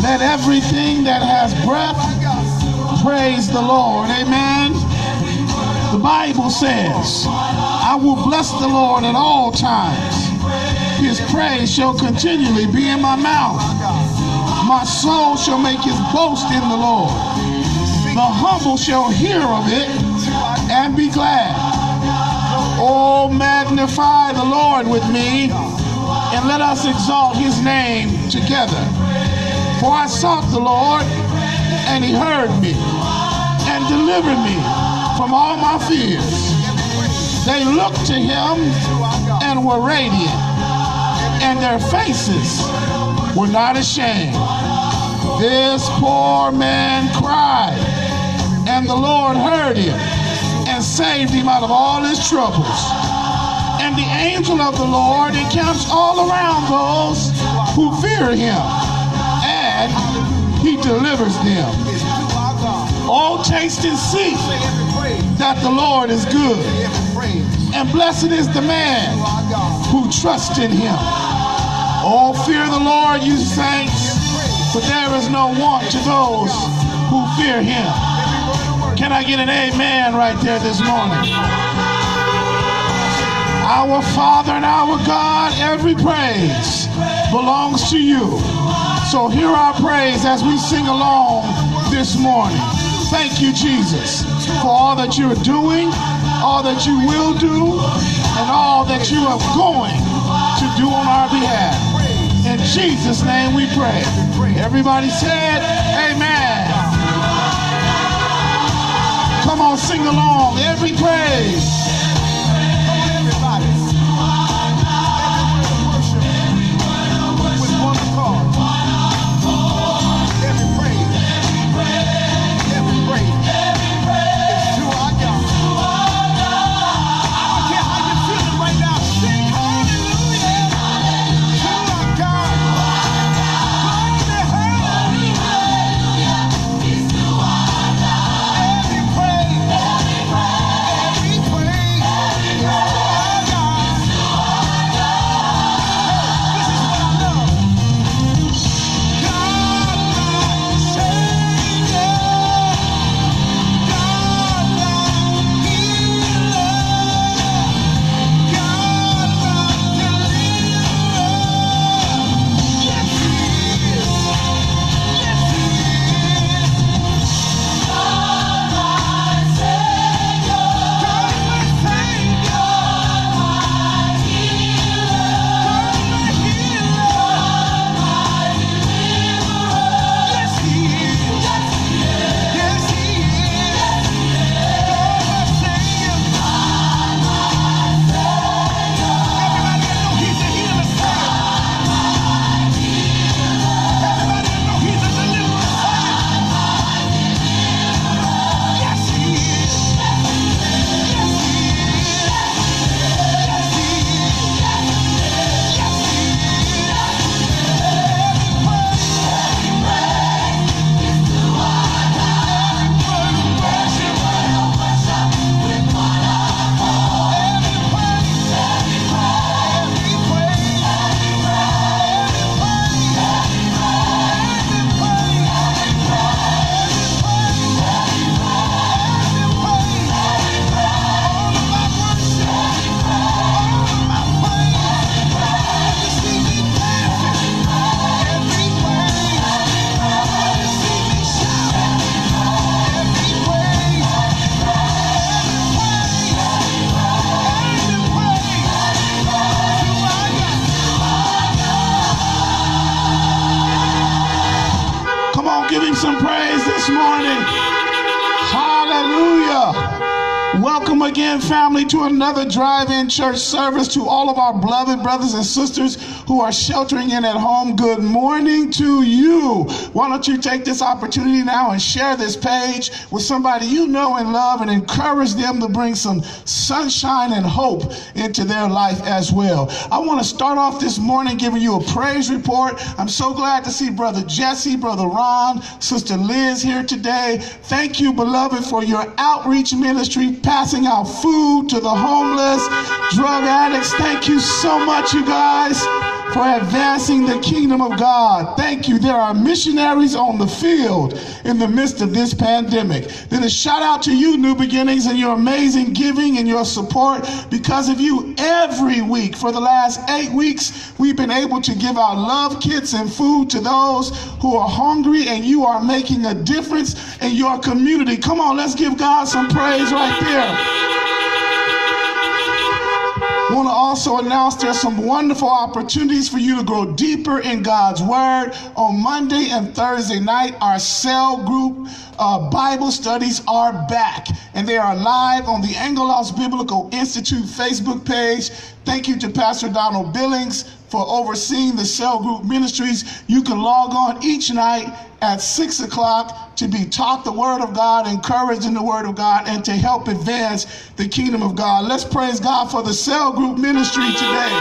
Let everything that has breath praise the Lord. Amen. The Bible says, I will bless the Lord at all times. His praise shall continually be in my mouth. My soul shall make his boast in the Lord. The humble shall hear of it and be glad. Oh, magnify the Lord with me, and let us exalt his name together. For I sought the Lord, and he heard me, and delivered me from all my fears. They looked to him and were radiant, and their faces were not ashamed. This poor man cried, and the Lord heard him and saved him out of all his troubles. And the angel of the Lord encamps all around those who fear him, and he delivers them. Oh, taste and see that the Lord is good, and blessed is the man who trusts in him. Oh, fear the Lord, you saints, for there is no want to those who fear him. Can I get an amen right there this morning? Our Father and our God, every praise belongs to you. So hear our praise as we sing along this morning. Thank you, Jesus, for all that you are doing, all that you will do, and all that you are going to do on our behalf. In Jesus' name we pray. Everybody said, amen. Come on, sing along. Every praise. Give him some praise this morning. Hallelujah. Welcome again, family, to another drive-in church service. To all of our beloved brothers and sisters who are sheltering in at home, good morning to you. Why don't you take this opportunity now and share this page with somebody you know and love, and encourage them to bring some sunshine and hope into their life as well. I want to start off this morning giving you a praise report. I'm so glad to see Brother Jesse, Brother Ron, Sister Liz here today. Thank you, beloved, for your outreach ministry, passing out food to the homeless, drug addicts. Thank you so much, you guys, for advancing the kingdom of God. Thank you. There are missionaries on the field in the midst of this pandemic. Then a shout out to you, New Beginnings, and your amazing giving and your support. Because of you, every week for the last 8 weeks, we've been able to give out love kits and food to those who are hungry, and you are making a difference in your community. Come on, let's give God some praise right there. I want to also announce there's some wonderful opportunities for you to grow deeper in God's Word. On Monday and Thursday night, our cell group Bible studies are back, and they are live on the Angelos Biblical Institute Facebook page. Thank you to Pastor Donald Billings for overseeing the cell group ministries. You can log on each night at 6 o'clock to be taught the Word of God, encouraged in the Word of God, and to help advance the kingdom of God. Let's praise God for the cell group ministry today.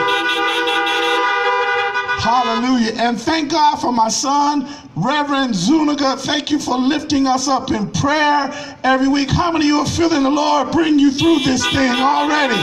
Hallelujah. And thank God for my son, Reverend Zuniga. Thank you for lifting us up in prayer every week. How many of you are feeling the Lord bring you through this thing already?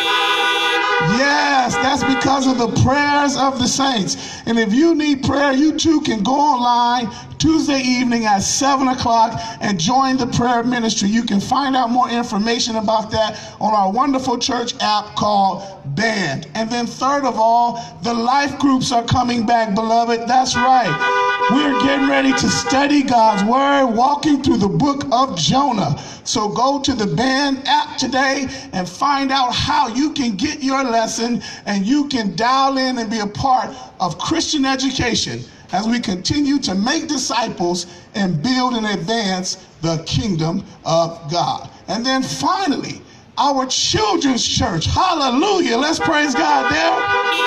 Yes, that's because of the prayers of the saints. And if you need prayer, you too can go online Tuesday evening at 7 o'clock and join the prayer ministry. You can find out more information about that on our wonderful church app called Band. And then third of all, the life groups are coming back, beloved. That's right. We're getting ready to study God's Word, walking through the book of Jonah. So go to the Band app today and find out how you can get your lesson, and you can dial in and be a part of Christian education as we continue to make disciples and build and advance the kingdom of God. And then finally, our children's church, hallelujah, let's praise God there,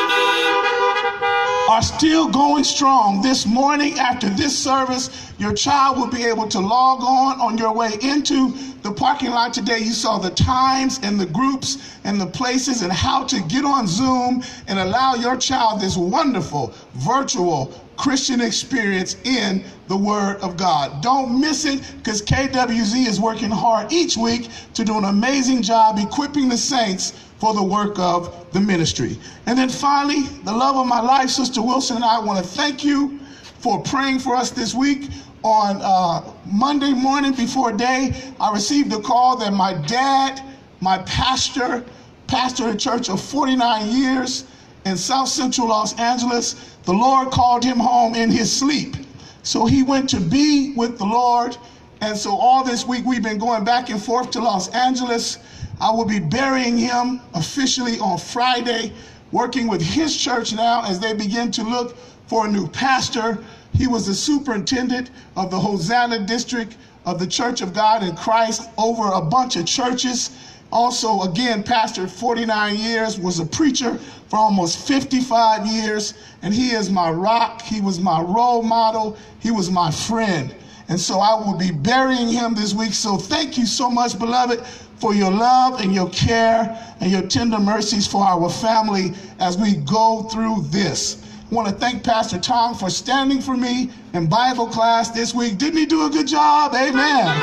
are still going strong. This morning after this service, your child will be able to log on your way into the parking lot today. You saw the times and the groups and the places and how to get on Zoom and allow your child this wonderful virtual Christian experience in the Word of God. Don't miss it, because KWZ is working hard each week to do an amazing job equipping the saints for the work of the ministry. And then finally, the love of my life, Sister Wilson, and I want to thank you for praying for us this week. On Monday morning before day, I received a call that my dad, my pastor a church of 49 years in South Central Los Angeles, the Lord called him home in his sleep. So he went to be with the Lord. And so all this week we've been going back and forth to Los Angeles. I will be burying him officially on Friday, working with his church now as they begin to look for a new pastor. He was the superintendent of the Hosanna district of the Church of God in Christ over a bunch of churches. Also, again, pastored 49 years, was a preacher for almost 55 years, and he is my rock. He was my role model. He was my friend. And so I will be burying him this week. So thank you so much, beloved, for your love and your care and your tender mercies for our family as we go through this. I want to thank Pastor Tom for standing for me in Bible class this week. Didn't he do a good job? Amen.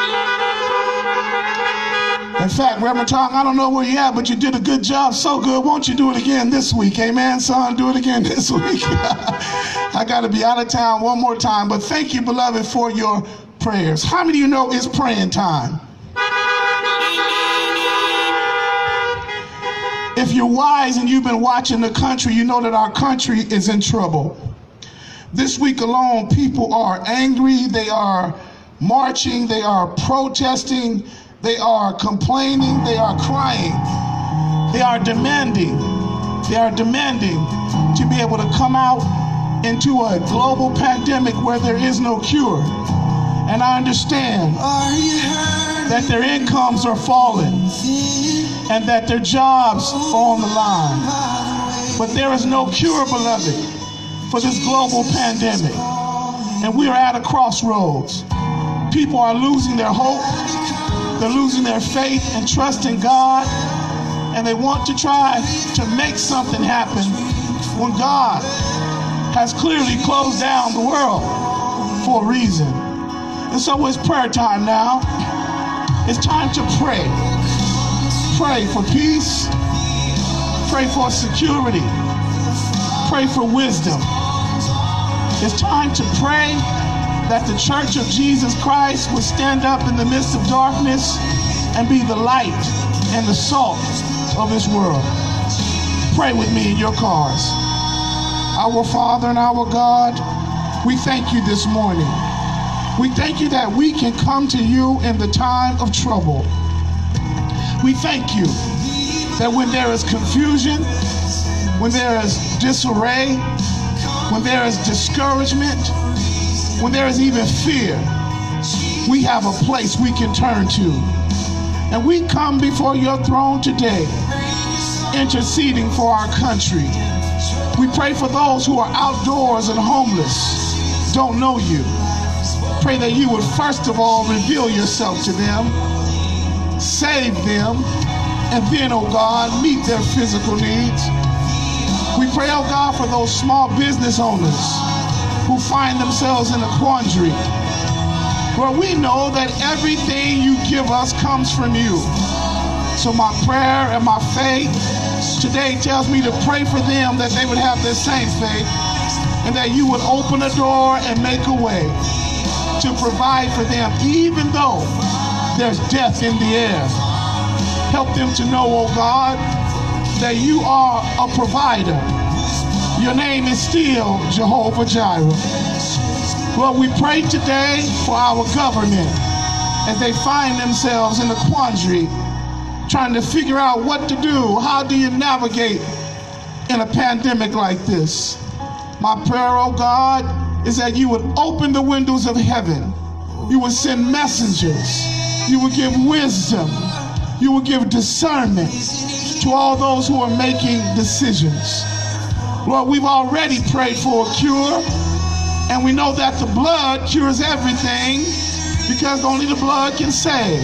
In fact, Reverend Tom, I don't know where you're at, but you did a good job, so good. Won't you do it again this week? Amen, son, do it again this week. I got to be out of town one more time, but thank you, beloved, for your prayers. How many of you know it's praying time? If you're wise and you've been watching the country, you know that our country is in trouble. This week alone, people are angry, they are marching, they are protesting, they are complaining, they are crying, they are demanding to be able to come out into a global pandemic where there is no cure. And I understand that their incomes are falling and that their jobs are on the line. But there is no cure, beloved, for this global pandemic. And we are at a crossroads. People are losing their hope. They're losing their faith and trust in God. And they want to try to make something happen when God has clearly closed down the world for a reason. And so it's prayer time now. It's time to pray. Pray for peace. Pray for security. pray for wisdom. It's time to pray that the Church of Jesus Christ would stand up in the midst of darkness and be the light and the salt of this world. Pray with me in your cars. Our Father and our God, we thank you this morning. We thank you that we can come to you in the time of trouble. We thank you that when there is confusion, when there is disarray, when there is discouragement, when there is even fear, we have a place we can turn to. And we come before your throne today, interceding for our country. We pray for those who are outdoors and homeless, don't know you. Pray that you would first of all reveal yourself to them, save them, and then, oh God, meet their physical needs. We pray, oh God, for those small business owners who find themselves in a quandary, where we know that everything you give us comes from you. So my prayer and my faith today tells me to pray for them, that they would have the same faith, and that you would open a door and make a way to provide for them, even though there's death in the air. Help them to know, oh God, that you are a provider. Your name is still Jehovah Jireh. Lord, we pray today for our government as they find themselves in a quandary, trying to figure out what to do. How do you navigate in a pandemic like this? My prayer, oh God, is that you would open the windows of heaven. You would send messengers. You would give wisdom. You would give discernment to all those who are making decisions. Lord, we've already prayed for a cure, and we know that the blood cures everything because only the blood can save.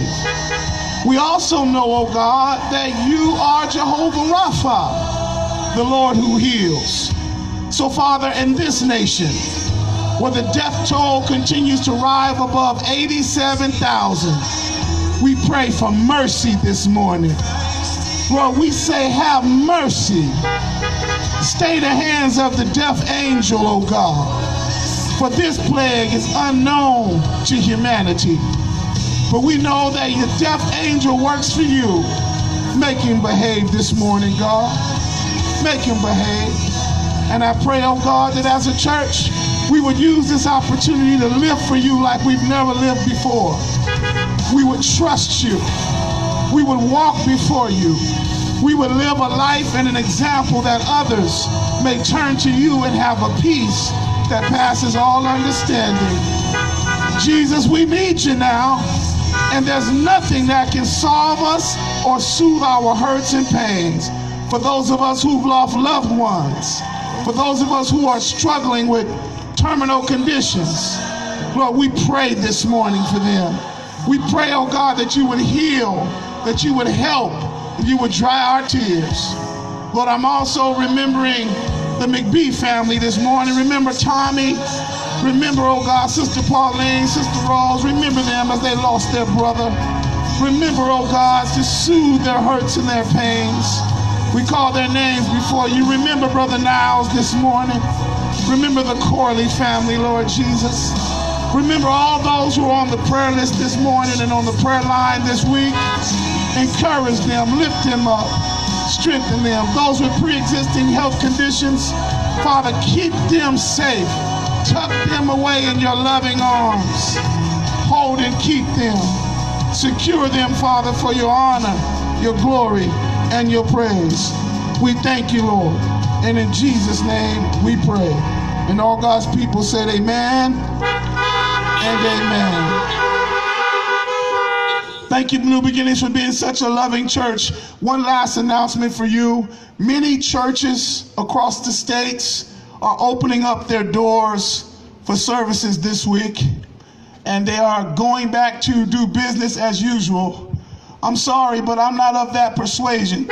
We also know, oh God, that you are Jehovah Rapha, the Lord who heals. So, Father, in this nation, where the death toll continues to rise above 87,000, we pray for mercy this morning. Lord, we say, have mercy. Stay the hands of the deaf angel, oh God, for this plague is unknown to humanity. But we know that your deaf angel works for you. Make him behave this morning, God. Make him behave. And I pray, oh God, that as a church, we would use this opportunity to live for you like we've never lived before. We would trust you. We would walk before you. We would live a life and an example that others may turn to you and have a peace that passes all understanding. Jesus, we need you now, and there's nothing that can solve us or soothe our hurts and pains. For those of us who've lost loved ones, for those of us who are struggling with terminal conditions, Lord, we pray this morning for them. We pray, oh God, that you would heal, that you would help, that you would dry our tears. Lord, I'm also remembering the McBee family this morning. Remember Tommy. Remember, oh God, Sister Pauline, Sister Rose. Remember them as they lost their brother. Remember, oh God, to soothe their hurts and their pains. We call their names before you. Remember Brother Niles this morning. Remember the Corley family, Lord Jesus. Remember all those who are on the prayer list this morning and on the prayer line this week. Encourage them, lift them up, strengthen them. Those with pre-existing health conditions, Father, keep them safe. Tuck them away in your loving arms. Hold and keep them. Secure them, Father, for your honor, your glory, and your praise. We thank you, Lord. And in Jesus' name we pray. And all God's people said amen and amen. Thank you, New Beginnings, for being such a loving church. One last announcement for you. Many churches across the states are opening up their doors for services this week, and they are going back to do business as usual. I'm sorry, but I'm not of that persuasion.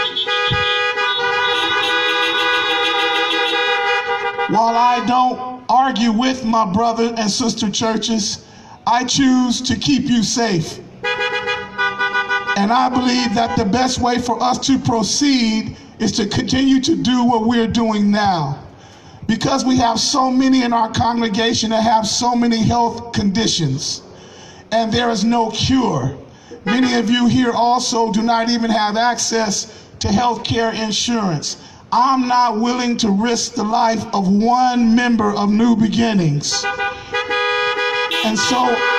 While I don't argue with my brother and sister churches, I choose to keep you safe. And I believe that the best way for us to proceed is to continue to do what we're doing now. because we have so many in our congregation that have so many health conditions, and there is no cure. Many of you here also do not even have access to health care insurance. I'm not willing to risk the life of one member of New Beginnings. And so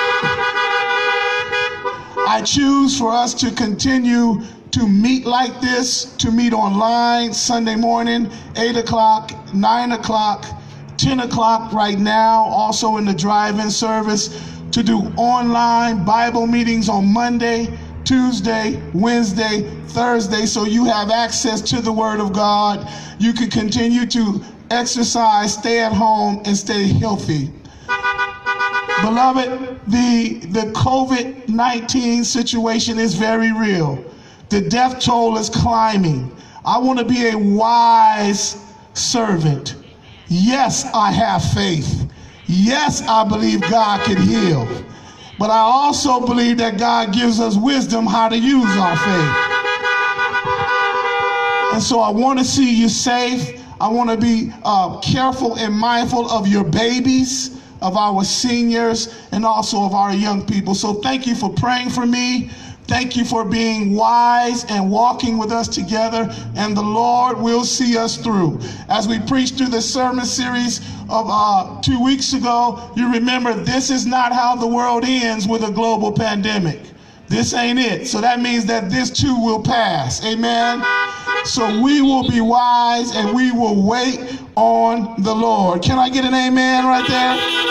I choose for us to continue to meet like this, to meet online Sunday morning, 8 o'clock, 9 o'clock, 10 o'clock right now, also in the drive-in service, to do online Bible meetings on Monday, Tuesday, Wednesday, Thursday, so you have access to the Word of God. You can continue to exercise, stay at home, and stay healthy. Beloved, the COVID-19 situation is very real. The death toll is climbing. I want to be a wise servant. Yes, I have faith. Yes, I believe God can heal. But I also believe that God gives us wisdom how to use our faith. And so I want to see you safe. I want to be careful and mindful of your babies, of our seniors, and also of our young people. So thank you for praying for me. Thank you for being wise and walking with us together, and the Lord will see us through. As we preached through the sermon series of 2 weeks ago, you remember this is not how the world ends with a global pandemic. This ain't it. So that means that this too will pass. Amen. So we will be wise and we will wait on the Lord. Can I get an amen right there?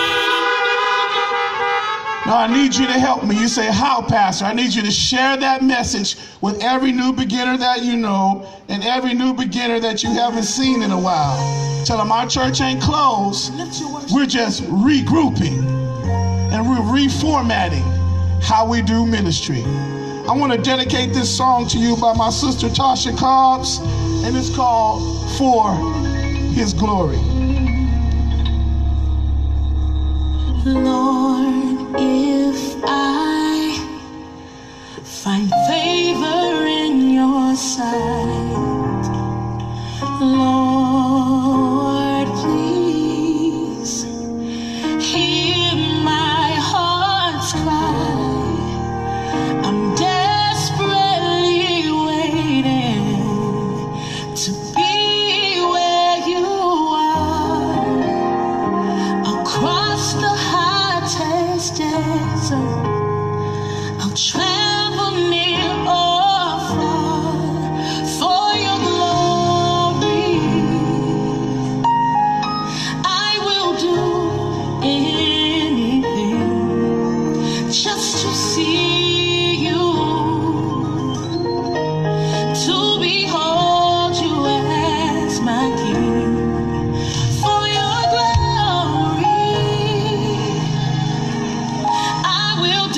Now I need you to help me. You say, how, Pastor? I need you to share that message with every new beginner that you know and every new beginner that you haven't seen in a while. Tell them our church ain't closed. We're just regrouping and we're reformatting how we do ministry. I want to dedicate this song to you by my sister Tasha Cobbs, and it's called For His Glory. Lord, if I find favor in your sight, Lord, please hear my heart's cry. I'm desperately waiting to be where you are. I'll cross the hottest desert. I'll travel near or far for your glory. I will do anything just to see you, to behold you as my King. For your glory, I will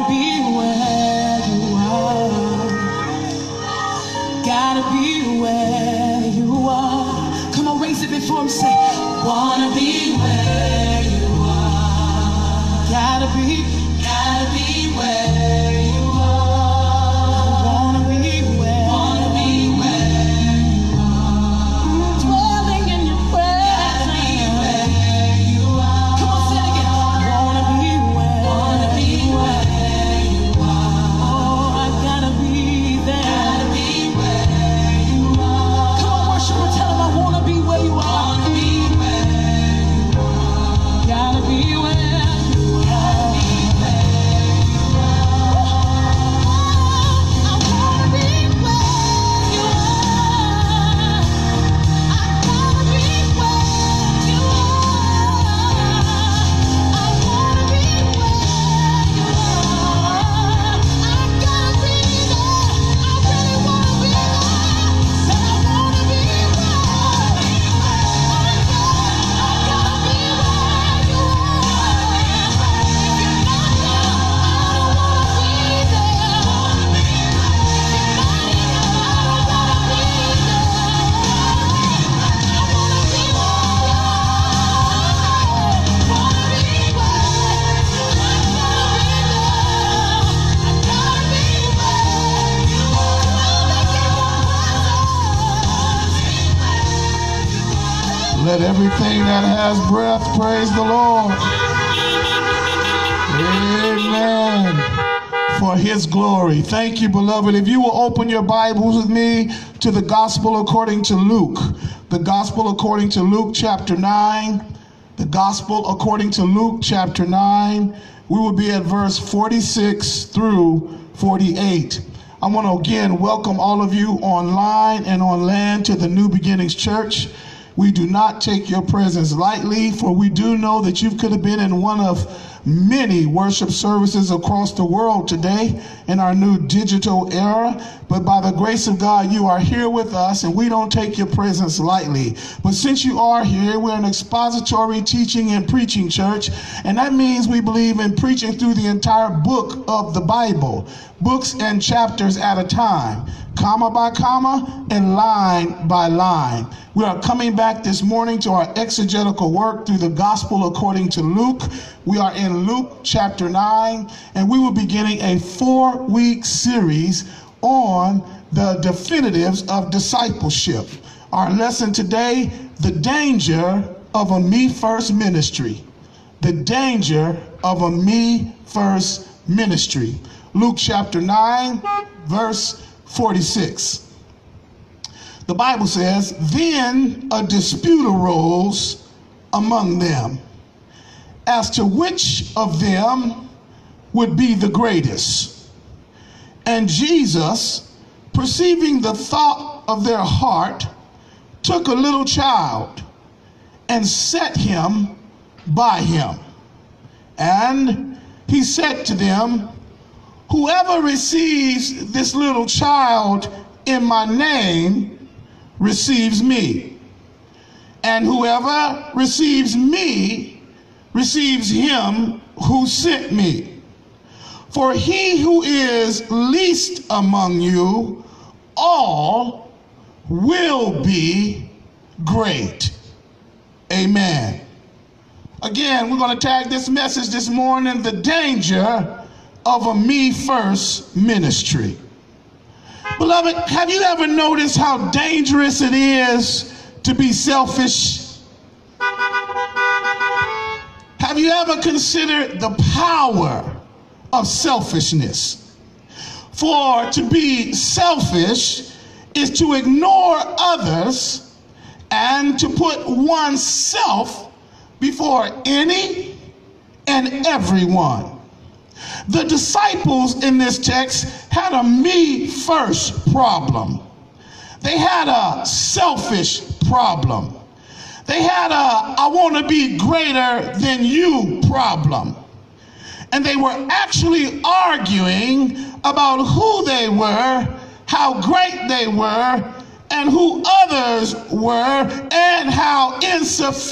Wanna be where you are. Gotta be where you are. Come on, raise it before him, say, wanna be where you are. Gotta be where you are. Wanna be where you are. Dwelling in your presence. Gotta be where you are. Come on, say it again. Wanna be where you are. Oh, I gotta be there. Gotta be where you are. Come on, worshiper, tell him I wanna be where you are. Wanna be where you are. Gotta be where you are. Let everything that has breath praise the Lord. Amen. For his glory. Thank you, beloved. If you will open your Bibles with me to the Gospel according to Luke. The Gospel according to Luke chapter 9. The Gospel according to Luke chapter 9. We will be at verse 46 through 48. I want to again welcome all of you online and on land to the New Beginnings Church. We do not take your presence lightly, for we do know that you could have been in one of many worship services across the world today in our new digital era. But by the grace of God, you are here with us, and we don't take your presence lightly. But since you are here, we're an expository teaching and preaching church, and that means we believe in preaching through the entire book of the Bible, books and chapters at a time, comma by comma and line by line. We are coming back this morning to our exegetical work through the Gospel according to Luke. We are in Luke chapter 9, and we will be beginning a 4-week series on the definitives of discipleship. Our lesson today, the danger of a me-first ministry. The danger of a me-first ministry. Luke chapter 9, verse 46. The Bible says, then a dispute arose among them as to which of them would be the greatest. And Jesus, perceiving the thought of their heart, took a little child and set him by him. And he said to them, whoever receives this little child in my name receives me. And whoever receives me receives him who sent me. For he who is least among you all will be great. Amen. Again, we're going to tag this message this morning, the danger of a me-first ministry. Beloved, have you ever noticed how dangerous it is to be selfish? Have you ever considered the power of selfishness? For to be selfish is to ignore others and to put oneself before any and everyone. The disciples in this text had a me first problem. They had a selfish problem. They had a I want to be greater than you problem. And they were actually arguing about who they were, how great they were, and who others were, and how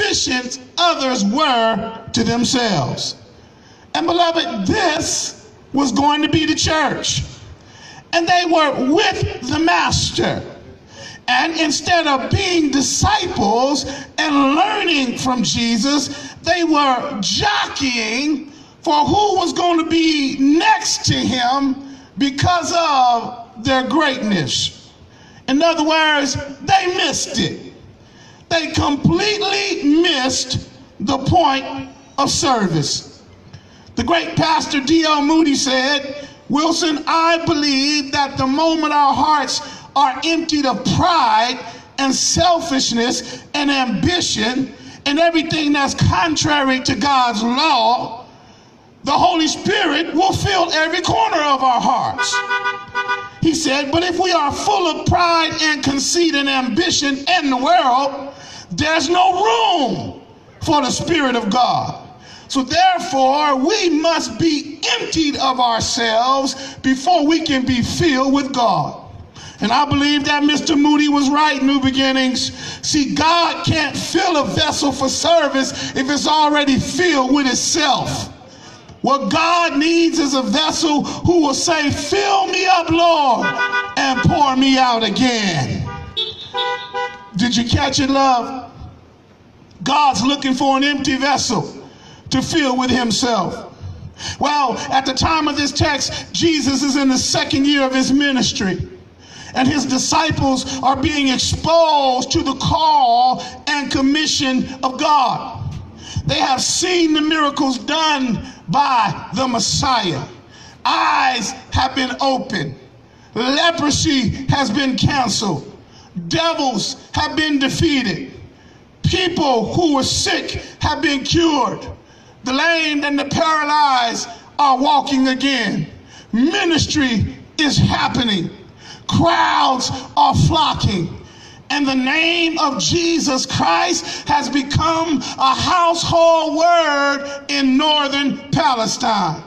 insufficient others were to themselves. And beloved, this was going to be the church. And they were with the master. And instead of being disciples and learning from Jesus, they were jockeying for who was going to be next to him because of their greatness. In other words, they missed it. They completely missed the point of service. The great pastor D.L. Moody said, "Wilson, I believe that the moment our hearts are emptied of pride and selfishness and ambition and everything that's contrary to God's law, the Holy Spirit will fill every corner of our hearts." He said, but if we are full of pride and conceit and ambition in the world, there's no room for the Spirit of God. So therefore, we must be emptied of ourselves before we can be filled with God. And I believe that Mr. Moody was right, New Beginnings. See, God can't fill a vessel for service if it's already filled with itself. What God needs is a vessel who will say, "Fill me up, Lord, and pour me out again." Did you catch it, love? God's looking for an empty vessel to fill with himself. Well, at the time of this text, Jesus is in the second year of his ministry, and his disciples are being exposed to the call and commission of God. They have seen the miracles done by the Messiah. Eyes have been opened. Leprosy has been canceled. Devils have been defeated. People who were sick have been cured. The lame and the paralyzed are walking again. Ministry is happening. Crowds are flocking. And the name of Jesus Christ has become a household word in northern Palestine.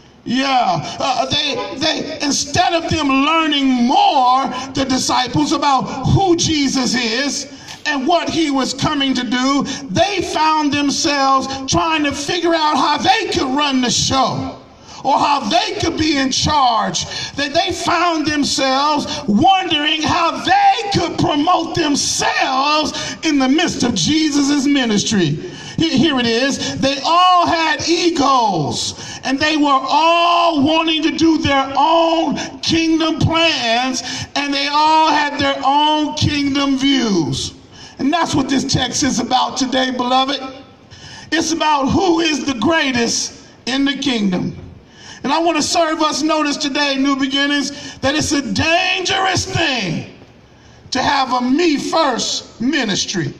Yeah, they instead of them learning more, the disciples, about who Jesus is and what he was coming to do, they found themselves trying to figure out how they could run the show or how they could be in charge. That they found themselves wondering how they could promote themselves in the midst of Jesus' ministry. Here it is. They all had egos, and they were all wanting to do their own kingdom plans, and they all had their own kingdom views. And that's what this text is about today, beloved. It's about who is the greatest in the kingdom. And I want to serve us notice today, New Beginnings, that it's a dangerous thing to have a me-first ministry.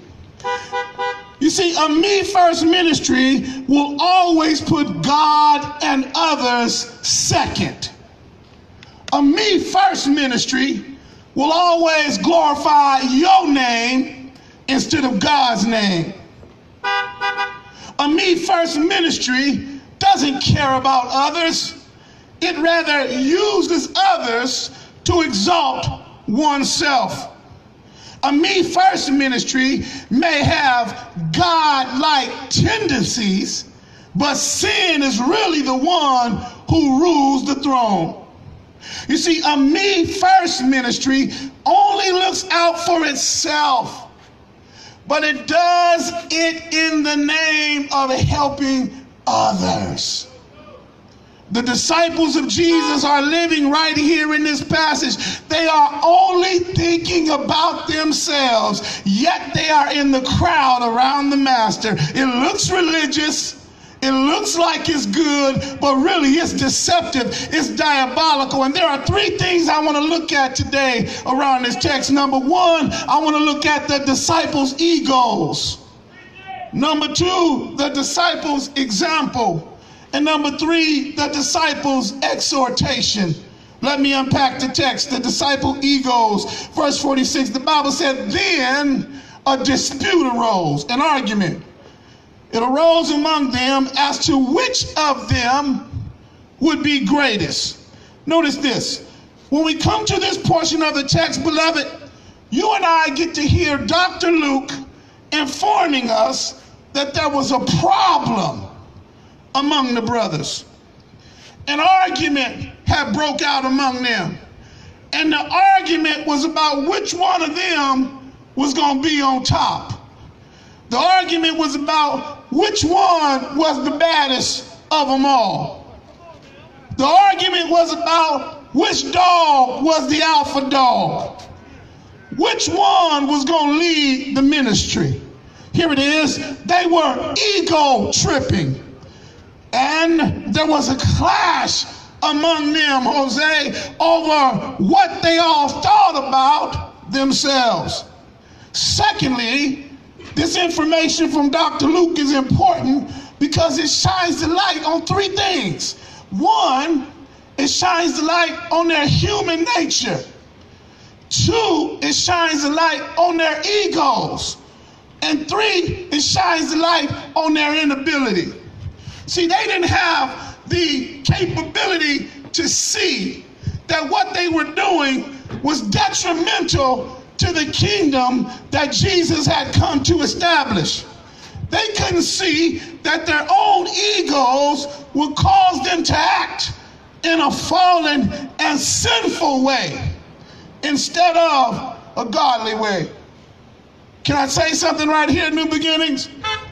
You see, a me-first ministry will always put God and others second. A me-first ministry will always glorify your name instead of God's name. A me-first ministry doesn't care about others. It rather uses others to exalt oneself. A me-first ministry may have God-like tendencies, but sin is really the one who rules the throne. You see, a me-first ministry only looks out for itself, but it does it in the name of helping others. The disciples of Jesus are living right here in this passage. They are only thinking about themselves, yet they are in the crowd around the master. It looks religious. It looks like it's good, but really it's deceptive. It's diabolical. And there are three things I want to look at today around this text. Number one, I want to look at the disciples' egos. Number two, the disciples' example. And number three, the disciples' exhortation. Let me unpack the text. The disciple egos. Verse 46, the Bible said, then a dispute arose, an argument. It arose among them as to which of them would be greatest. Notice this. When we come to this portion of the text, beloved, you and I get to hear Dr. Luke informing us that there was a problem among the brothers. an argument had broke out among them. And the argument was about which one of them was going to be on top. The argument was about which one was the baddest of them all. The argument was about which dog was the alpha dog. Which one was going to lead the ministry? Here it is. They were ego tripping. And there was a clash among them, Jose, over what they all thought about themselves. Secondly, this information from Dr. Luke is important because it shines the light on three things. One, it shines the light on their human nature. Two, it shines the light on their egos. And three, it shines the light on their inability. See, they didn't have the capability to see that what they were doing was detrimental to the kingdom that Jesus had come to establish. They couldn't see that their own egos would cause them to act in a fallen and sinful way instead of a godly way. Can I say something right here, New Beginnings?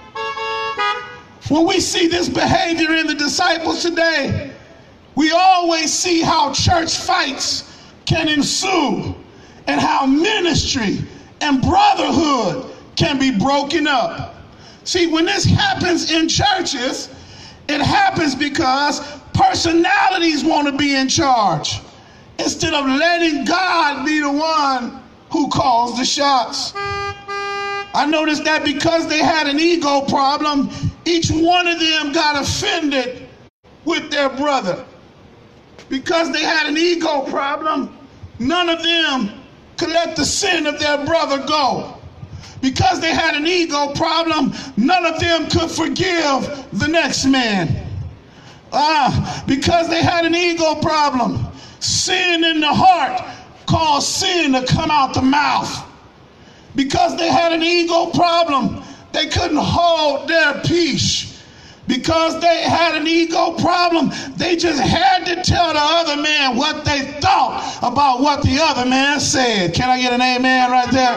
When we see this behavior in the disciples today, we always see how church fights can ensue and how ministry and brotherhood can be broken up. See, when this happens in churches, it happens because personalities want to be in charge instead of letting God be the one who calls the shots. I noticed that because they had an ego problem, each one of them got offended with their brother. Because they had an ego problem, none of them could let the sin of their brother go. Because they had an ego problem, none of them could forgive the next man. Because they had an ego problem, sin in the heart caused sin to come out the mouth. Because they had an ego problem, they couldn't hold their peace. Because they had an ego problem, they just had to tell the other man what they thought about what the other man said. Can I get an amen right there?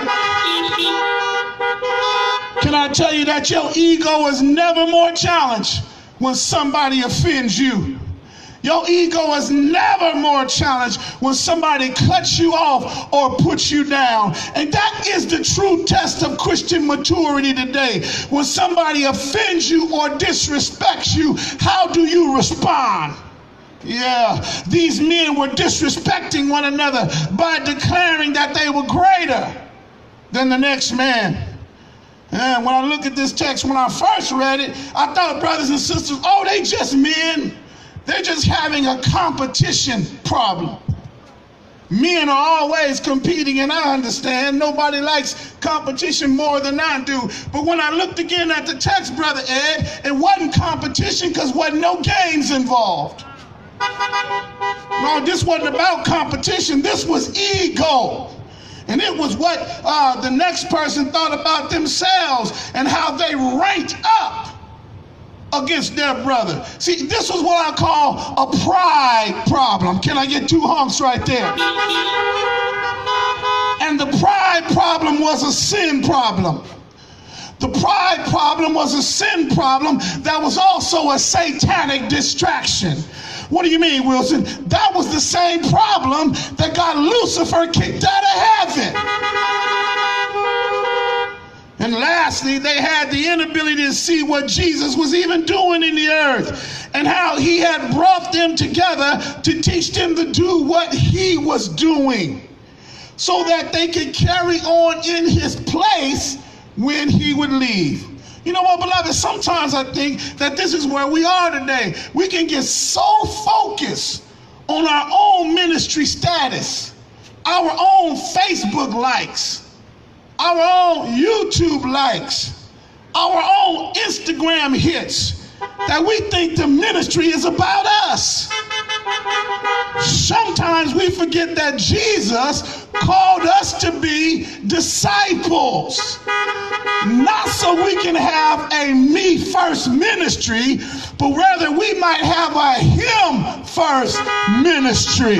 Can I tell you that your ego is never more challenged when somebody offends you? Your ego is never more challenged when somebody cuts you off or puts you down. And that is the true test of Christian maturity today. When somebody offends you or disrespects you, how do you respond? Yeah, these men were disrespecting one another by declaring that they were greater than the next man. And when I look at this text, when I first read it, I thought, brothers and sisters, oh, they just men. They're just having a competition problem. Men are always competing, and I understand nobody likes competition more than I do. But when I looked again at the text, Brother Ed, it wasn't competition because wasn't no games involved. No, this wasn't about competition. This was ego. And it was what the next person thought about themselves and how they ranked up against their brother. See, this was what I call a pride problem. Can I get two honks right there? And the pride problem was a sin problem. The pride problem was a sin problem that was also a satanic distraction. What do you mean, Wilson? That was the same problem that got Lucifer kicked out of heaven. And lastly, they had the inability to see what Jesus was even doing in the earth and how he had brought them together to teach them to do what he was doing so that they could carry on in his place when he would leave. You know what, beloved? Sometimes I think that this is where we are today. We can get so focused on our own ministry status, our own Facebook likes, our own YouTube likes, our own Instagram hits, that we think the ministry is about us. Sometimes we forget that Jesus called us to be disciples, not so we can have a me first ministry, but rather we might have a him first ministry.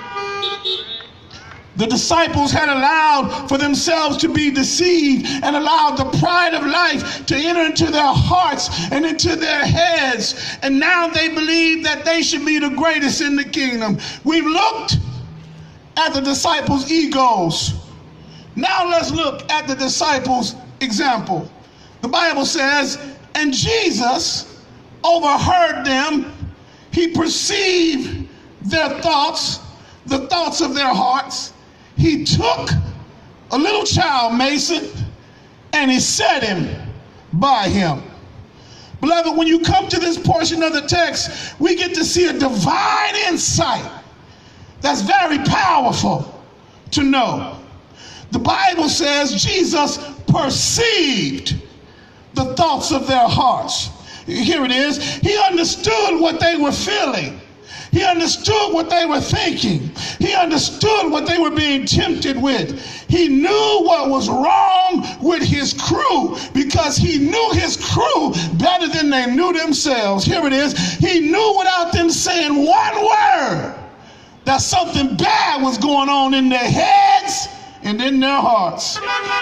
The disciples had allowed for themselves to be deceived and allowed the pride of life to enter into their hearts and into their heads. And now they believe that they should be the greatest in the kingdom. We've looked at the disciples' egos. Now let's look at the disciples' example. The Bible says, and Jesus overheard them. He perceived their thoughts, the thoughts of their hearts. He took a little child, Mason, and he set him by him. Beloved, when you come to this portion of the text, we get to see a divine insight that's very powerful to know. The Bible says Jesus perceived the thoughts of their hearts. Here it is. He understood what they were feeling. He understood what they were thinking. He understood what they were being tempted with. He knew what was wrong with his crew because he knew his crew better than they knew themselves. Here it is. He knew without them saying one word that something bad was going on in their heads and in their hearts.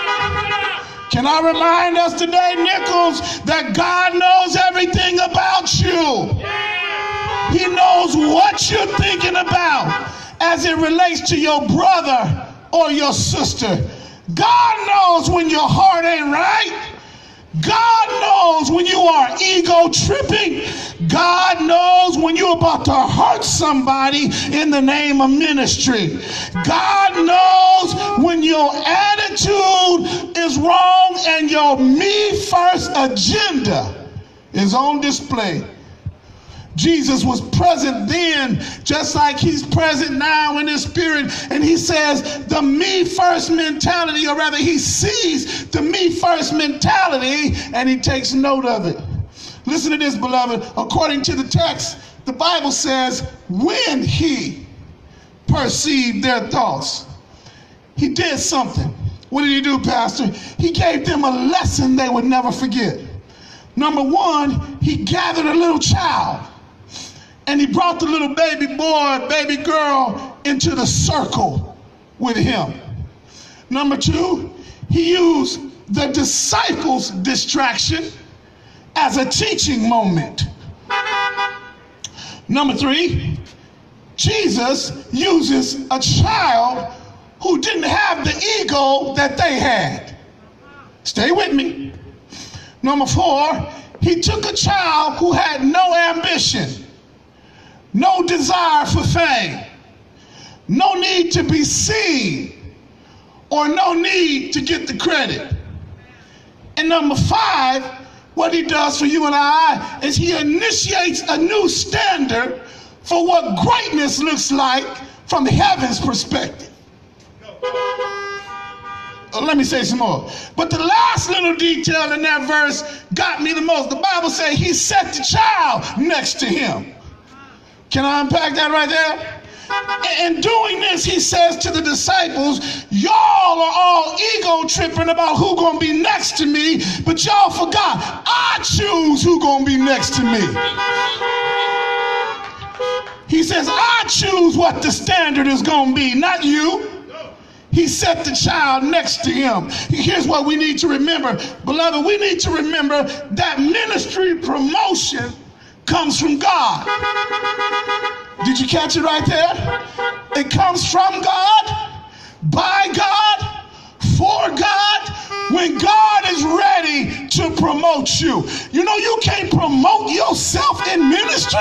Can I remind us today, Nichols, that God knows everything about you. He knows what you're thinking about as it relates to your brother or your sister. God knows when your heart ain't right. God knows when you are ego tripping. God knows when you're about to hurt somebody in the name of ministry. God knows when your attitude is wrong and your me first agenda is on display. Jesus was present then, just like he's present now in his spirit. And he says the me first mentality, or rather he sees the me first mentality and he takes note of it. Listen to this, beloved. According to the text, the Bible says when he perceived their thoughts, he did something. What did he do, Pastor? He gave them a lesson they would never forget. Number one, he gathered a little child. And he brought the little baby boy, baby girl into the circle with him. Number two, he used the disciples' distraction as a teaching moment. Number three, Jesus uses a child who didn't have the ego that they had. Stay with me. Number four, he took a child who had no ambition, no desire for fame, no need to be seen, or no need to get the credit. And number five, what he does for you and I is he initiates a new standard for what greatness looks like from heaven's perspective. Let me say some more. But the last little detail in that verse got me the most. The Bible says he set the child next to him. Can I unpack that right there? In doing this, he says to the disciples, y'all are all ego tripping about who gonna be next to me, but y'all forgot, I choose who gonna be next to me. He says, I choose what the standard is gonna be, not you. He set the child next to him. Here's what we need to remember. Beloved, we need to remember that ministry promotion comes from God. Did you catch it right there? It comes from God, by God, for God, when God is ready to promote you. You know, you can't promote yourself in ministry.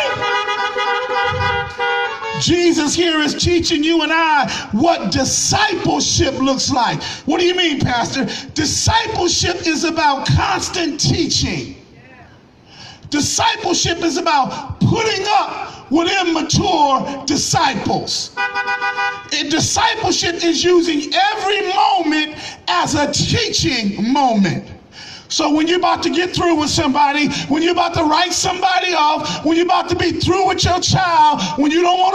Jesus here is teaching you and I what discipleship looks like. What do you mean, Pastor? Discipleship is about constant teaching. Discipleship is about putting up with immature disciples. And discipleship is using every moment as a teaching moment. So when you're about to get through with somebody, when you're about to write somebody off, when you're about to be through with your child, when you don't want to raise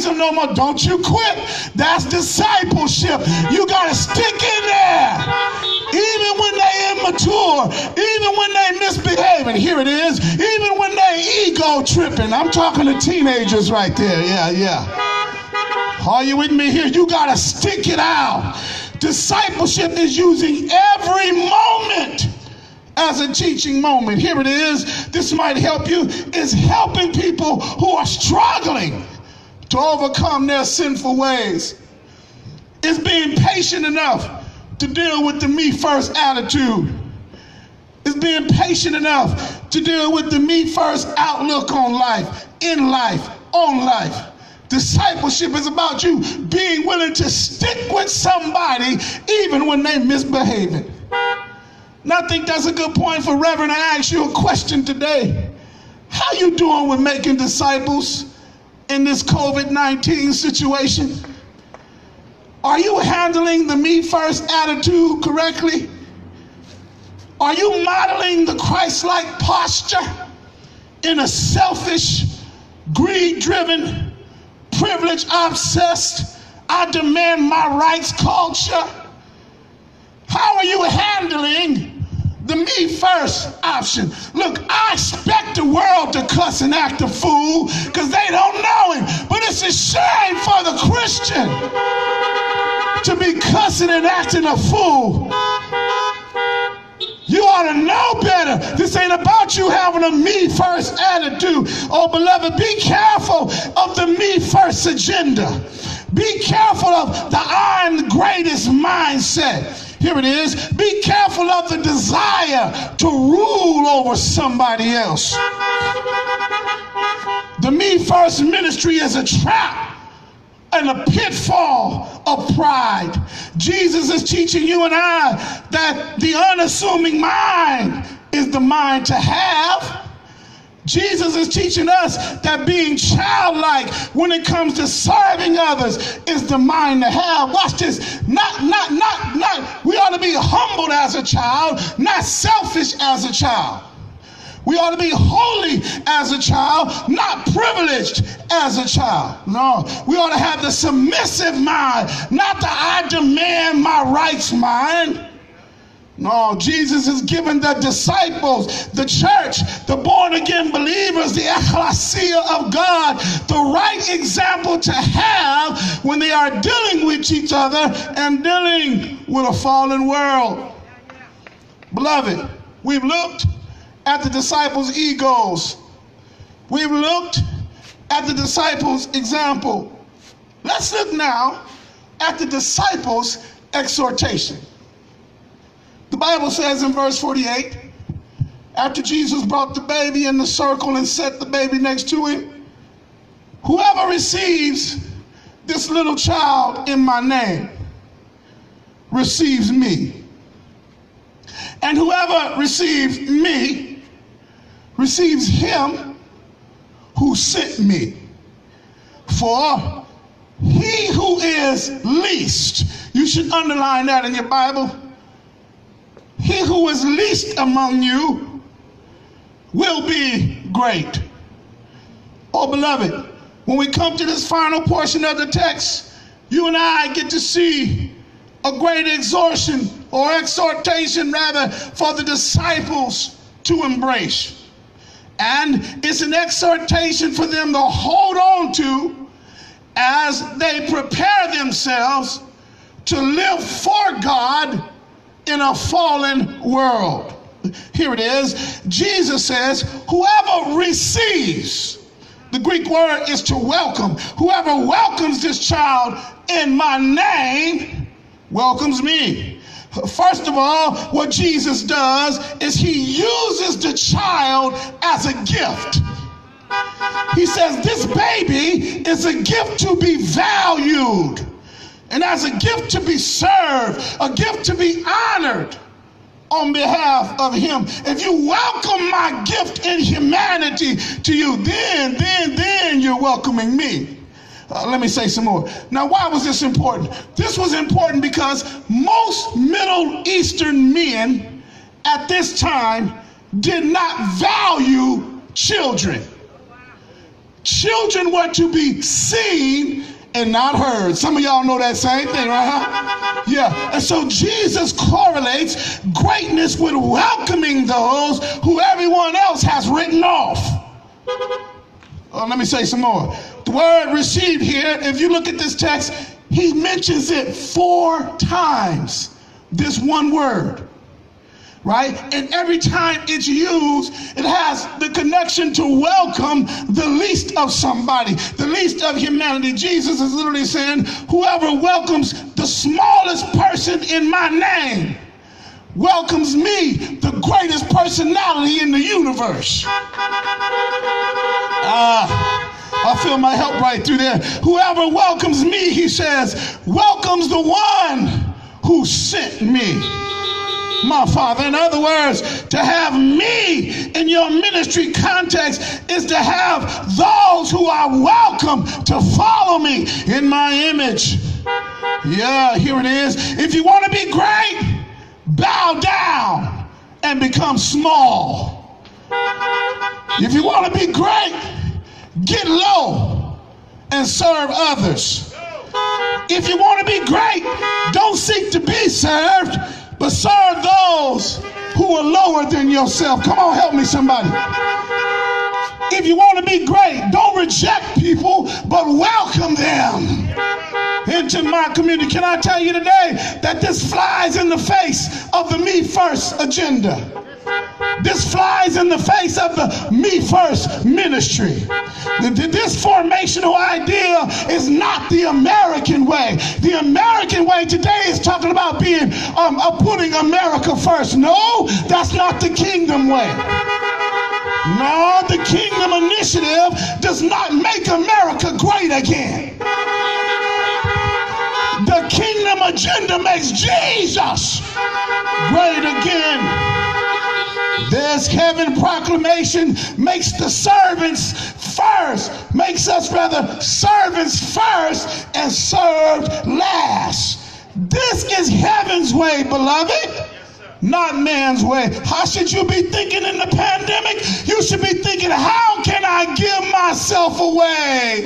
praise him no more. Don't you quit. That's discipleship. You got to stick in there. Even when they immature, even when they misbehaving, here it is, even when they ego tripping. I'm talking to teenagers right there. Yeah. Are you with me here? You got to stick it out. Discipleship is using every moment as a teaching moment. Here it is. This might help you. It's helping people who are struggling to overcome their sinful ways. It's being patient enough to deal with the me first attitude. It's being patient enough to deal with the me first outlook on life, in life, on life. Discipleship is about you being willing to stick with somebody even when they misbehaving. And I think that's a good point for Reverend to ask you a question today. How you doing with making disciples in this COVID-19 situation? Are you handling the me first attitude correctly? Are you modeling the Christ-like posture in a selfish, greed-driven, privilege-obsessed, I demand my rights culture? How are you handling the me first option? Look, I expect the world to cuss and act a fool because they don't know him. But it's a shame for the Christian to be cussing and acting a fool. You ought to know better. This ain't about you having a me first attitude. Oh, beloved, be careful of the me first agenda. Be careful of the I'm the greatest mindset. Here it is. Be careful of the desire to rule over somebody else. The me first ministry is a trap and a pitfall of pride. Jesus is teaching you and I that the unassuming mind is the mind to have. Jesus is teaching us that being childlike when it comes to serving others is the mind to have. Watch this. Not. We ought to be humbled as a child, not selfish as a child. We ought to be holy as a child, not privileged as a child. No, we ought to have the submissive mind, not the I demand my rights mind. No, Jesus is giving the disciples, the church, the born-again believers, the ecclesia of God, the right example to have when they are dealing with each other and dealing with a fallen world. Beloved, we've looked at the disciples' egos. We've looked at the disciples' example. Let's look now at the disciples' exhortation. The Bible says in verse 48, after Jesus brought the baby in the circle and set the baby next to him, whoever receives this little child in my name receives me. And whoever receives me receives him who sent me. For he who is least, you should underline that in your Bible. He who is least among you will be great. Oh, beloved, when we come to this final portion of the text, you and I get to see a great exhortation rather, for the disciples to embrace. And it's an exhortation for them to hold on to as they prepare themselves to live for God in a fallen world. Here it is. Jesus says, whoever receives, the Greek word is to welcome. Whoever welcomes this child in my name welcomes me. First of all, what Jesus does is he uses the child as a gift. He says this baby is a gift to be valued, and as a gift to be served, a gift to be honored on behalf of him. If you welcome my gift in humanity to you, then you're welcoming me. Let me say some more. Now, why was this important? This was important because most Middle Eastern men at this time did not value children. Children were to be seen and not heard. Some of y'all know that same thing, right? Huh? Yeah. And so Jesus correlates greatness with welcoming those who everyone else has written off. Oh, let me say some more. The word received here, if you look at this text, he mentions it 4 times. This one word. Right? And every time it's used, it has the connection to welcome the least of somebody, the least of humanity. Jesus is literally saying, whoever welcomes the smallest person in my name welcomes me, the greatest personality in the universe. I feel my help right through there. Whoever welcomes me, he says, welcomes the one who sent me. My Father. In other words, to have me in your ministry context is to have those who are welcome to follow me in my image. Yeah, here it is. If you want to be great, bow down and become small. If you want to be great, get low and serve others. If you want to be great, don't seek to be served, but serve those who are lower than yourself. Come on, help me somebody. If you want to be great, don't reject people, but welcome them into my community. Can I tell you today that this flies in the face of the me first agenda? This flies in the face of the me first ministry. This formational idea is not the American way. The American way today is talking about being putting America first. No, that's not the kingdom way. No, the kingdom initiative does not make America great again. The kingdom agenda makes Jesus great again. This heaven proclamation makes the servants first, makes us rather servants first and served last. This is heaven's way, beloved, not man's way. How should you be thinking in the pandemic? You should be thinking, how can I give myself away?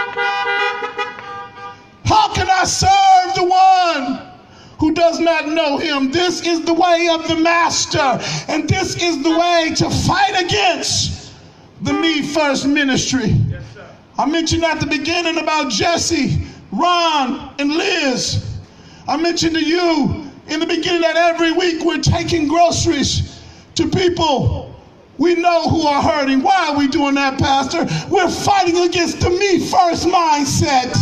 How can I serve the one who does not know him? This is the way of the master, and this is the way to fight against the me first ministry. Yes, I mentioned at the beginning about Jesse, Ron, and Liz. I mentioned to you in the beginning that every week we're taking groceries to people we know who are hurting. Why are we doing that, Pastor? We're fighting against the me first mindset.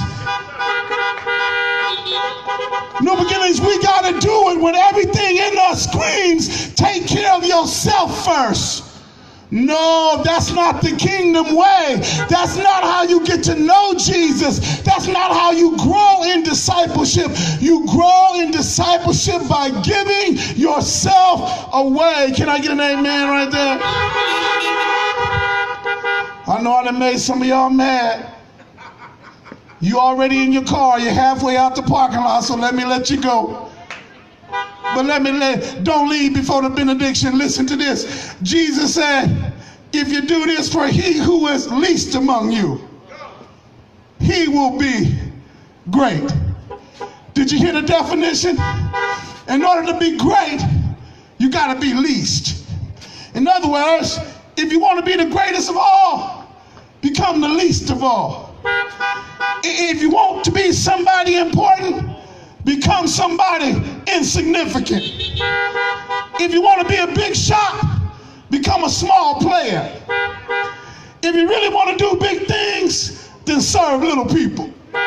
New beginnings, we got to do it when everything in us screams, take care of yourself first. No, that's not the kingdom way. That's not how you get to know Jesus. That's not how you grow in discipleship. You grow in discipleship by giving yourself away. Can I get an amen right there? I know I done made some of y'all mad. You already in your car. You're halfway out the parking lot, so let me let you go. But don't leave before the benediction. Listen to this. Jesus said, if you do this for he who is least among you, he will be great. Did you hear the definition? In order to be great, you got to be least. In other words, if you want to be the greatest of all, become the least of all. If you want to be somebody important, become somebody insignificant. If you want to be a big shot, become a small player. If you really want to do big things, then serve little people.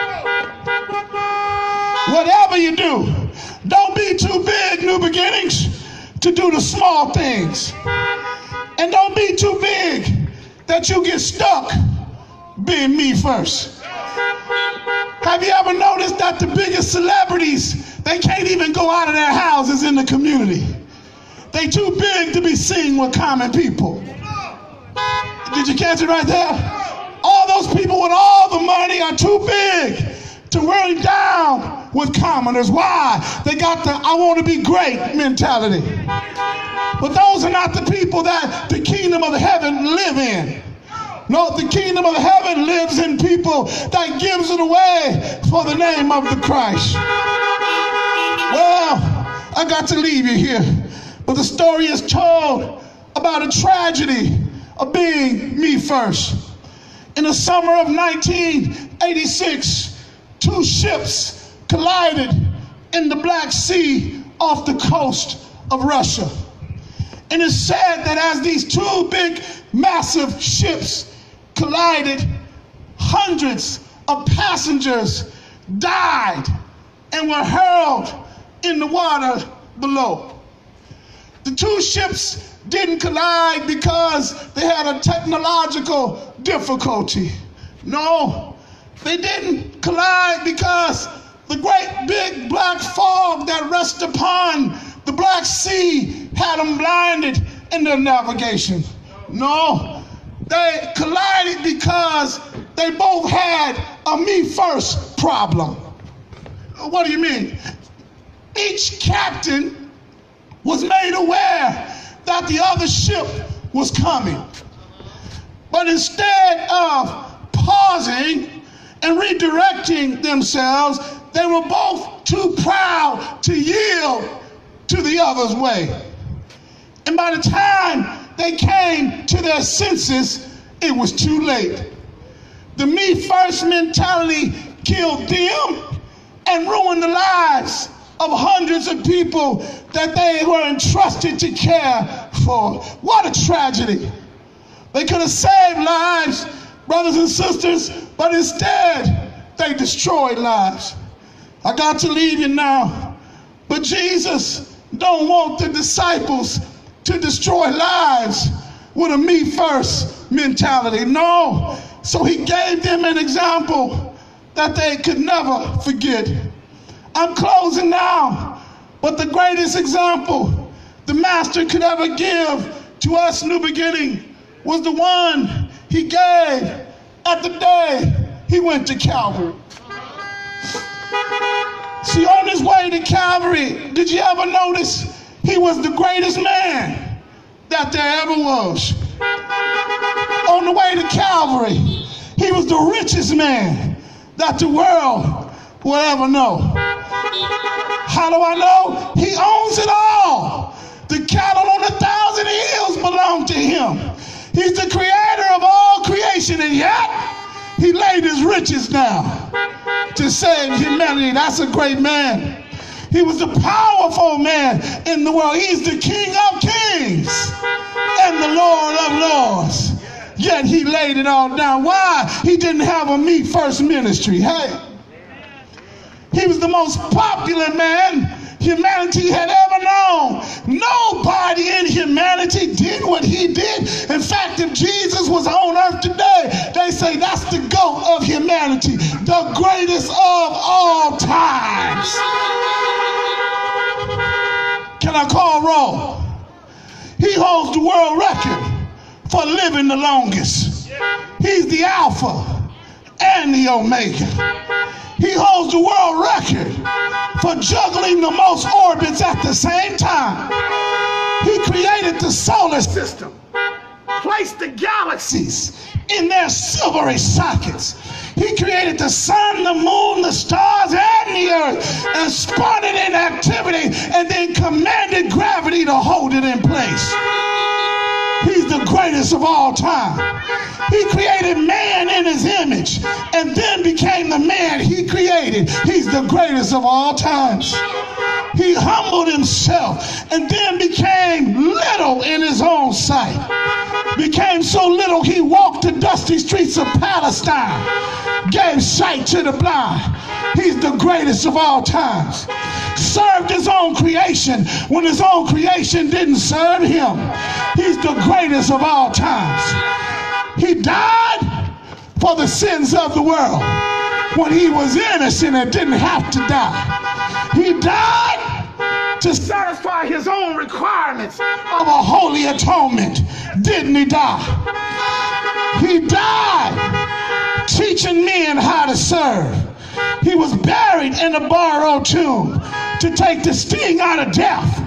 Whatever you do, don't be too big, New Beginnings, to do the small things. And don't be too big that you get stuck being me first. Have you ever noticed that the biggest celebrities, they can't even go out of their houses in the community? They too big to be seen with common people. Did you catch it right there? All those people with all the money are too big to run down with commoners. Why? They got the I want to be great mentality. But those are not the people that the kingdom of heaven live in. No, the kingdom of heaven lives in people that gives it away for the name of the Christ. Well, I got to leave you here. But the story is told about a tragedy of being me first. In the summer of 1986, two ships collided in the Black Sea off the coast of Russia. And it's said that as these two big, massive ships collided, hundreds of passengers died and were hurled in the water below. The two ships didn't collide because they had a technological difficulty. No, they didn't collide because the great big black fog that rests upon the Black Sea had them blinded in their navigation. No, they collided because they both had a me first problem. What do you mean? Each captain was made aware that the other ship was coming. But instead of pausing and redirecting themselves, they were both too proud to yield to the other's way. And by the time they came to their senses, it was too late. The me first mentality killed them and ruined the lives of hundreds of people that they were entrusted to care for. What a tragedy. They could have saved lives, brothers and sisters, but instead they destroyed lives. I got to leave you now, but Jesus don't want the disciples to destroy lives with a me first mentality. No, so he gave them an example that they could never forget. I'm closing now, but the greatest example the master could ever give to us New Beginning was the one he gave at the day he went to Calvary. See, on his way to Calvary, did you ever notice he was the greatest man that there ever was? On the way to Calvary, he was the richest man that the world will ever know. How do I know? He owns it all. The cattle on 1,000 hills belong to him. He's the creator of all creation, and yet he laid his riches down to save humanity. That's a great man. He was the powerful man in the world. He's the King of Kings and the Lord of Lords. Yet he laid it all down. Why? He didn't have a me first ministry. Hey, he was the most popular man humanity had ever known. Nobody in humanity did what he did. In fact, if Jesus was on earth today, they say that's the GOAT of humanity, the greatest of all times. Can I call roll? He holds the world record for living the longest. He's the Alpha and the Omega. He holds the world record for juggling the most orbits at the same time. He created the solar system, placed the galaxies in their silvery sockets. He created the sun, the moon, the stars, and the earth, and spun it in activity, and then commanded gravity to hold it in place. He's the greatest of all time. He created man in his image and then became the man he created. He's the greatest of all times. He humbled himself and then became little in his own sight. Became so little he walked the dusty streets of Palestine, gave sight to the blind. He's the greatest of all times. Served his own creation when his own creation didn't serve him. He's the greatest of all times. He died for the sins of the world when he was innocent and didn't have to die. He died to satisfy his own requirements of a holy atonement. Didn't he die? He died teaching men how to serve. He was buried in a borrowed tomb to take the sting out of death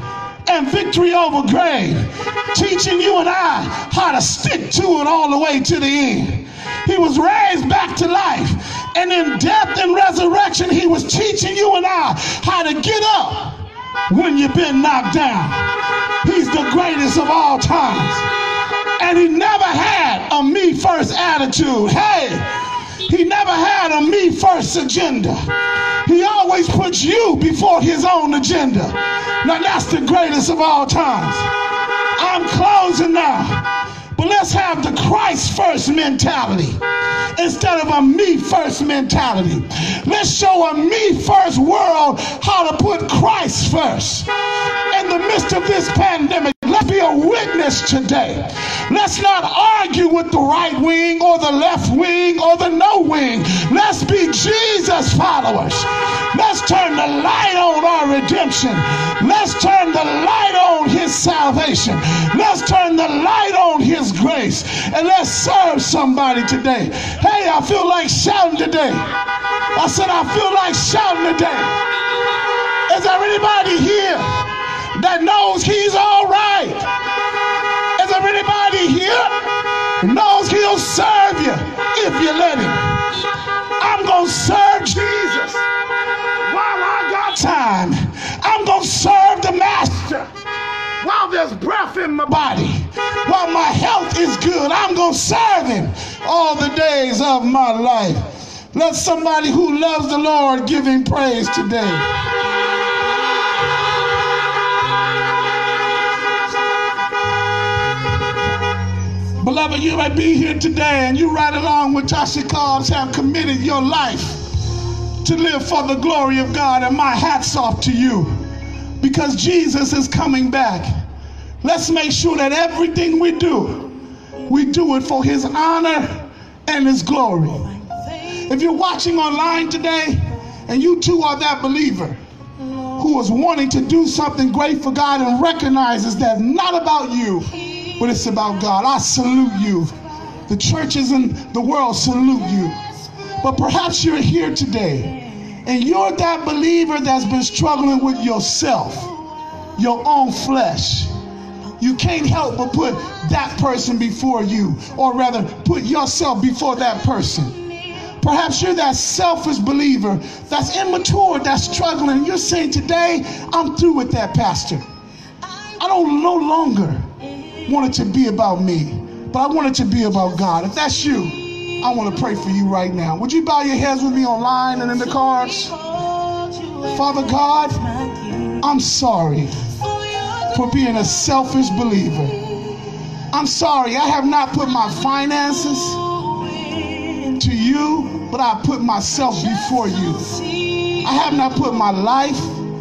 and victory over grave, teaching you and I how to stick to it all the way to the end. He was raised back to life, and in death and resurrection, he was teaching you and I how to get up when you've been knocked down. He's the greatest of all times, and he never had a me first attitude. Hey, he never had a me first agenda. He always puts you before his own agenda. Now that's the greatest of all times. I'm closing now, but let's have the Christ first mentality instead of a me first mentality. Let's show a me first world how to put Christ first. In the midst of this pandemic, let's be a witness today. Let's not argue with the right wing or the left wing or the no wing. Let's be Jesus followers. Let's turn the light on our redemption. Let's turn the light on his salvation. Let's turn the light on his grace. And let's serve somebody today. Hey, I feel like shouting today. I said I feel like shouting today. Is there anybody here that knows he's all right? Is there anybody here who knows he'll serve you if you let him? I'm going to serve Jesus while I got time. I'm going to serve the master while there's breath in my body. While my health is good, I'm going to serve him all the days of my life. Let somebody who loves the Lord give him praise today. Beloved, you might be here today and you right along with Tasha Cobbs have committed your life to live for the glory of God, and my hat's off to you because Jesus is coming back. Let's make sure that everything we do it for his honor and his glory. If you're watching online today and you too are that believer who is wanting to do something great for God and recognizes that not about you, but it's about God, I salute you. The churches in the world salute you. But perhaps you're here today and you're that believer that's been struggling with yourself, your own flesh. You can't help but put that person before you, or rather put yourself before that person. Perhaps you're that selfish believer that's immature, that's struggling. You're saying today, I'm through with that, Pastor. I don't no longer want it to be about me, but I want it to be about God. If that's you, I want to pray for you right now. Would you bow your heads with me online and in the cards? Father God, I'm sorry for being a selfish believer. I'm sorry I have not put my finances to you, but I put myself before you. I have not put my life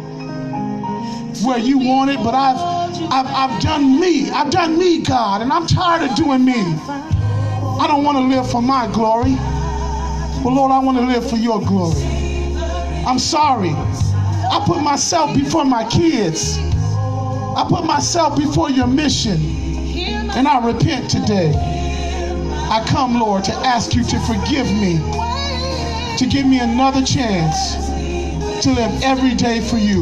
where you want it, but I've done me. I've done me, God, and I'm tired of doing me. I don't want to live for my glory, but Lord, I want to live for your glory. I'm sorry. I put myself before my kids. I put myself before your mission, and I repent today. I come, Lord, to ask you to forgive me, to give me another chance to live every day for you.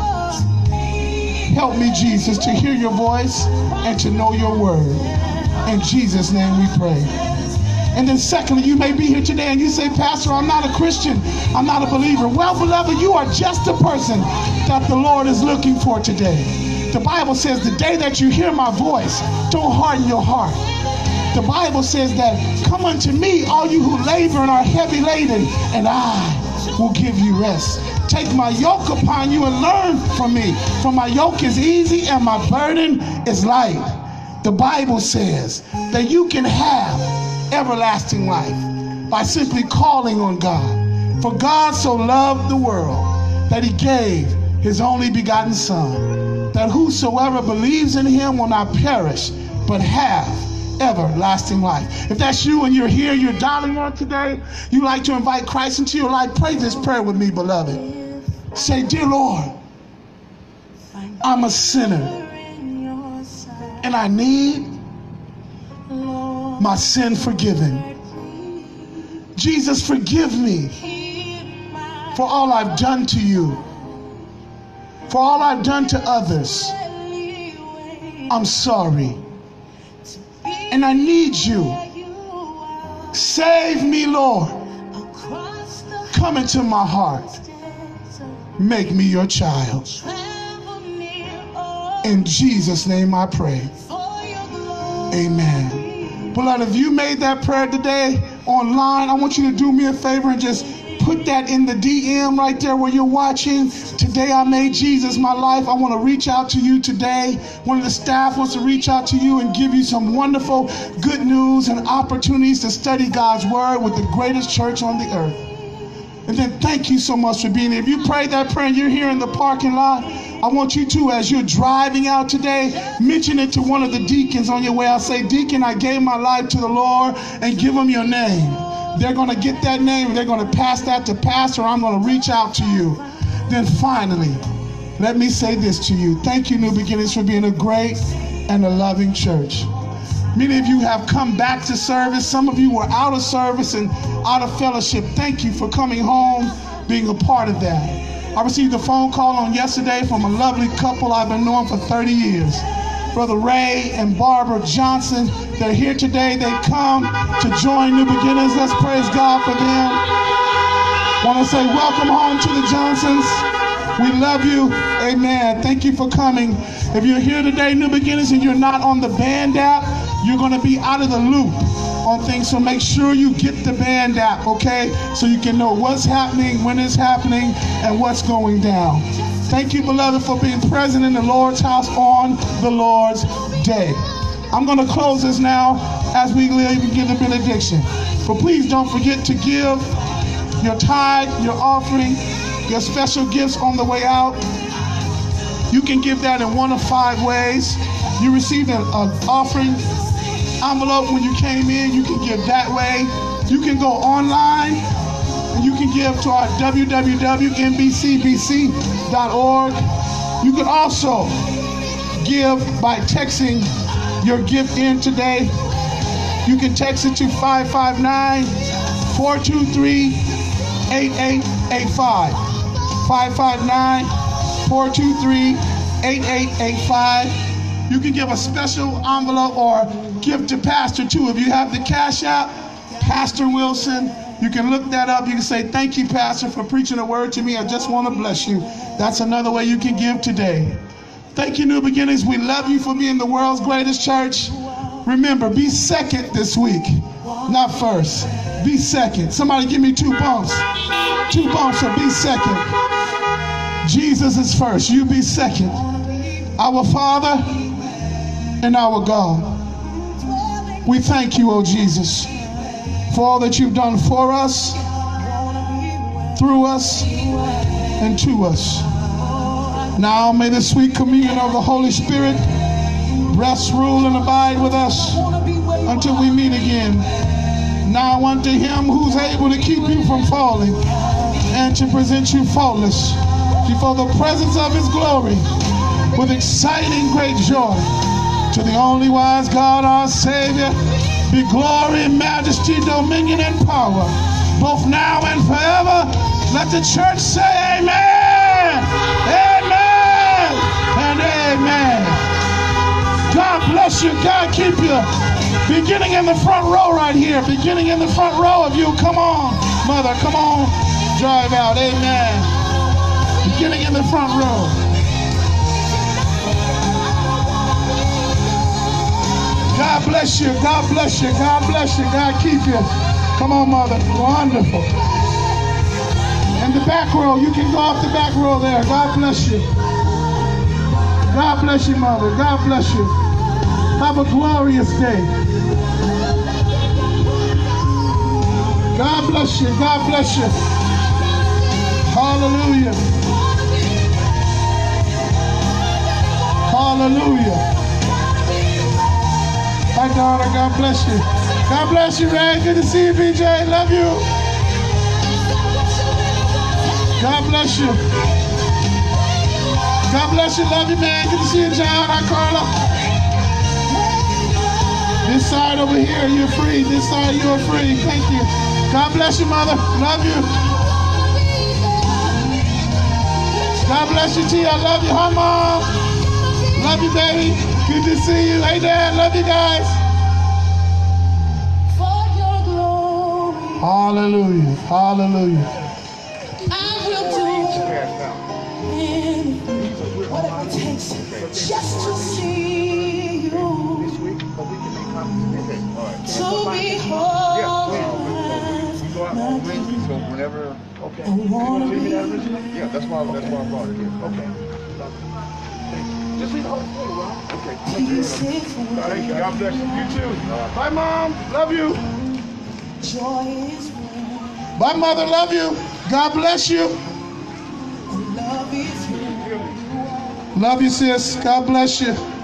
Help me, Jesus, to hear your voice and to know your word. In Jesus' name we pray. And then secondly, you may be here today and you say, Pastor, I'm not a Christian. I'm not a believer. Well, beloved, you are just the person that the Lord is looking for today. The Bible says the day that you hear my voice, don't harden your heart. The Bible says that, come unto me, all you who labor and are heavy laden, and I will give you rest. Take my yoke upon you and learn from me. For my yoke is easy and my burden is light. The Bible says that you can have everlasting life by simply calling on God. For God so loved the world that he gave his only begotten Son, that whosoever believes in him will not perish, but have everlasting life. If that's you and you're here, you're dialing on today, you like to invite Christ into your life, pray this prayer with me, beloved. Say, dear Lord, I'm a sinner and I need my sin forgiven. Jesus, forgive me for all I've done to you, for all I've done to others, I'm sorry. And I need you. Save me, Lord. Come into my heart. Make me your child. In Jesus' name I pray. Amen. Beloved, if you made that prayer today online, I want you to do me a favor and just put that in the DM right there where you're watching. Today I made Jesus my life. I want to reach out to you today. One of the staff wants to reach out to you and give you some wonderful good news and opportunities to study God's word with the greatest church on the earth. And then thank you so much for being here. If you prayed that prayer and you're here in the parking lot, I want you to, as you're driving out today, mention it to one of the deacons on your way out. Say, Deacon, I gave my life to the Lord, and give them your name. They're going to get that name, and they're going to pass that to Pastor. I'm going to reach out to you. Then finally, let me say this to you. Thank you, New Beginnings, for being a great and a loving church. Many of you have come back to service. Some of you were out of service and out of fellowship. Thank you for coming home, being a part of that. I received a phone call on yesterday from a lovely couple I've been knowing for 30 years. Brother Ray and Barbara Johnson. They're here today. They come to join New Beginnings. Let's praise God for them. Want to say welcome home to the Johnsons. We love you. Amen. Thank you for coming. If you're here today, New Beginnings, and you're not on the band app, you're going to be out of the loop on things. So make sure you get the band app, okay? So you can know what's happening, when it's happening, and what's going down. Thank you, beloved, for being present in the Lord's house on the Lord's day. I'm going to close this now as we give the benediction. But please don't forget to give your tithe, your offering, your special gifts on the way out. You can give that in one of 5 ways. You received an offering envelope when you came in. You can give that way. You can go online and you can give to our www.nbcbc.org. You can also give by texting your gift in today. You can text it to 559-423-8885. 559-423-8885. You can give a special envelope or gift to Pastor too. If you have the Cash App, Pastor Wilson, you can look that up. You can say, thank you, Pastor, for preaching a word to me. I just want to bless you. That's another way you can give today. Thank you, New Beginnings. We love you for being the world's greatest church. Remember, be second this week, not first. Be second. Somebody give me 2 bumps. 2 bumps, so be second. Jesus is first. You be second. Our Father and our God, we thank you, oh Jesus, for all that you've done for us, through us, and to us. Now may the sweet communion of the Holy Spirit rest, rule, and abide with us until we meet again. Now unto him who's able to keep you from falling and to present you faultless before the presence of his glory with exciting great joy. To the only wise God, our Savior, be glory, majesty, dominion, and power, both now and forever. Let the church say amen, amen, and amen. God bless you. God keep you. Beginning in the front row right here. Beginning in the front row of you. Come on, mother. Come on. Drive out. Amen. Beginning in the front row. God bless you. God bless you. God bless you. God keep you. Come on, mother. Wonderful. In the back row. You can go off the back row there. God bless you. God bless you, mother. God bless you. Have a glorious day. God bless you. God bless you. Hallelujah. Hallelujah. Hi, daughter. God bless you. God bless you, Ray. Good to see you, BJ. Love you. God bless you. God bless you. Love you, man. Good to see you, John. Hi, Carla. This side over here, you're free. This side, you're free. Thank you. God bless you, mother. Love you. God bless you, T. I love you. Hi, Mom. Love you, baby. Good to see you. Hey, Dad. Love you guys. For your glory, Hallelujah. Hallelujah. I will do anything, whatever it takes, just to see you, to behold my King. So whenever, okay. I wanna be Yeah, that's why I brought it here. Okay. Just leave the whole thing, Ron. Okay. Thank you. God bless you. You too. Bye, Mom. Love you. joy is where Bye, Mother. Love you. God bless you. love is here. Love you, sis. God bless you.